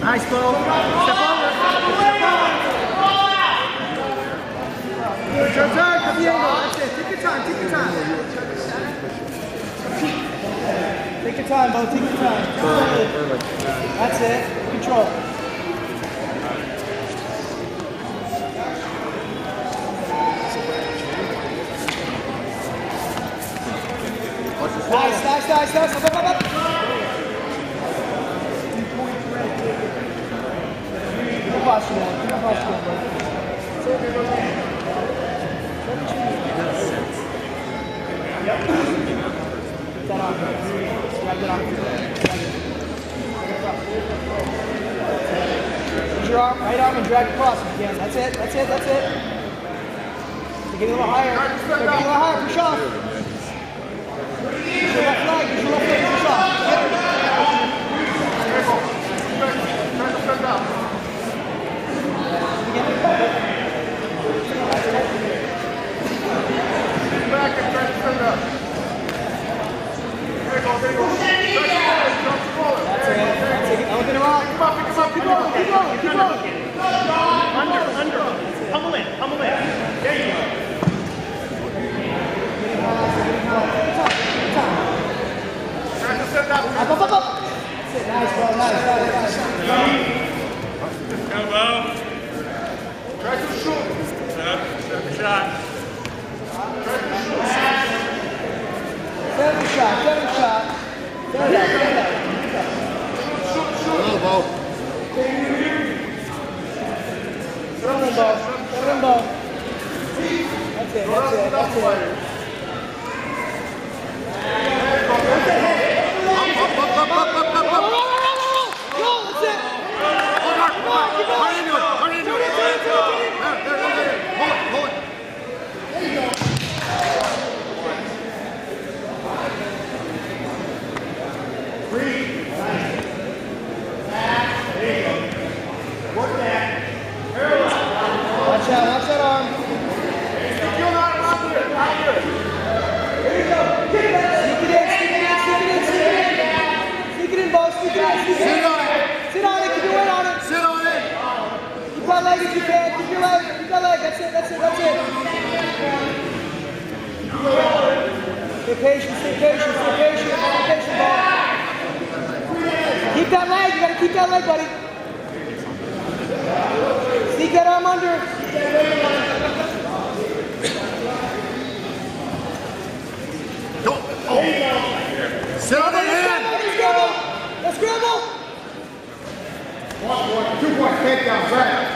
Nice, Beau. Step over. Turn, cut the angle. That's it. Take your time, take your time. Take your time, Beau. Take your time. That's it. Control. Nice. Up. Keep watching that. Keep watching that, bro. Yep. Get that on. Grab that on. Use your arm, right arm, and drag across if you can. That's it. Get a little higher. Push off. Use your left leg, push off. Back and try to stand up. There you go. That's it. Elevate around. Keep going. Under. Pummel in. There you go. Try to stand up. Up. That's it. Nice, bro. Nice. Go, Beau. Try to shoot. Set the shot. Set the shot. Stand up. Hello, Beau. Throw him, Beau. That's it. Watch that arm. Sneak it in, Beau. Sit on it. Keep your weight on it. Keep that leg if you can. Keep your leg. That's it. Stay patient, Beau. Keep that leg. You gotta keep that leg, buddy. Sneak that arm under. Sit on the hand. Let's scramble. 2 point takedown, right?